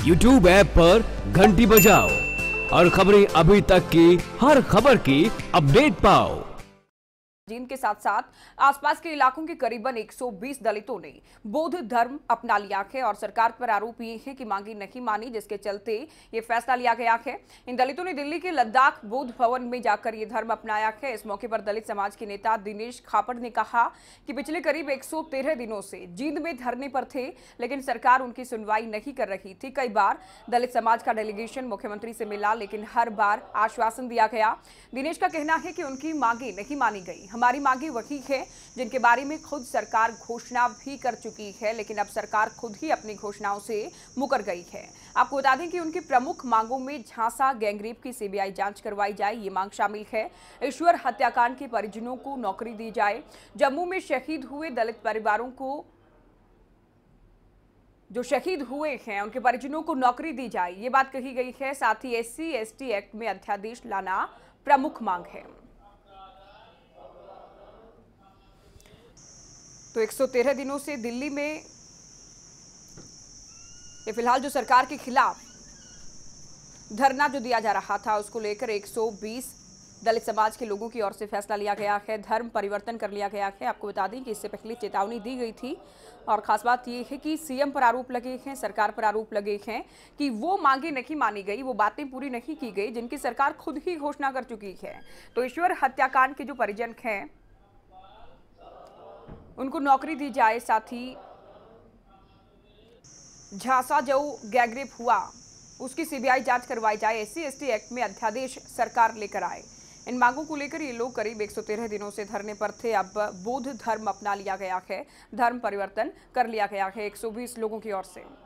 YouTube app पर घंटी बजाओ और खबरें अभी तक की हर खबर की अपडेट पाओ। जींद के साथ साथ आसपास के इलाकों के करीबन 120 दलितों ने बौद्ध धर्म अपना लिया है और सरकार पर आरोप ये है कि मांगी नहीं मानी, जिसके चलते ये फैसला लिया गया है। इन दलितों ने दिल्ली के लद्दाख बौद्ध भवन में जाकर ये धर्म अपनाया है। इस मौके पर दलित समाज के नेता दिनेश खापड़ ने कहा कि पिछले करीब 113 दिनों से जींद में धरने पर थे, लेकिन सरकार उनकी सुनवाई नहीं कर रही थी। कई बार दलित समाज का डेलीगेशन मुख्यमंत्री से मिला, लेकिन हर बार आश्वासन दिया गया। दिनेश का कहना है कि उनकी मांगे नहीं मानी गई। हमारी मांगे वही है जिनके बारे में खुद सरकार घोषणा भी कर चुकी है, लेकिन अब सरकार खुद ही अपनी घोषणाओं से मुकर गई है। आपको बता दें कि उनकी प्रमुख मांगों में झांसा गैंगरेप की सीबीआई जांच करवाई जाए, ये मांग शामिल है। ईश्वर हत्याकांड के परिजनों को नौकरी दी जाए। जम्मू में शहीद हुए दलित परिवारों को, जो शहीद हुए हैं, उनके परिजनों को नौकरी दी जाए, ये बात कही गई है। साथ ही SC/ST एक्ट में अध्यादेश लाना प्रमुख मांग है। तो 113 दिनों से दिल्ली में ये फिलहाल जो सरकार के खिलाफ धरना जो दिया जा रहा था, उसको लेकर 120 दलित समाज के लोगों की ओर से फैसला लिया गया है। धर्म परिवर्तन कर लिया गया है। आपको बता दें कि इससे पहले चेतावनी दी गई थी और खास बात यह है कि सीएम पर आरोप लगे हैं, सरकार पर आरोप लगे हैं कि वो मांगे नहीं मानी गई, वो बातें पूरी नहीं की गई जिनकी सरकार खुद ही घोषणा कर चुकी है। तो ईश्वर हत्याकांड के जो परिजन हैं, उनको नौकरी दी जाए। साथ ही झांसा जो गैंगरेप हुआ, उसकी सीबीआई जांच करवाई जाए। SC/ST एक्ट में अध्यादेश सरकार लेकर आए। इन मांगों को लेकर ये लोग करीब 113 दिनों से धरने पर थे। अब बौद्ध धर्म अपना लिया गया है, धर्म परिवर्तन कर लिया गया है 120 लोगों की ओर से।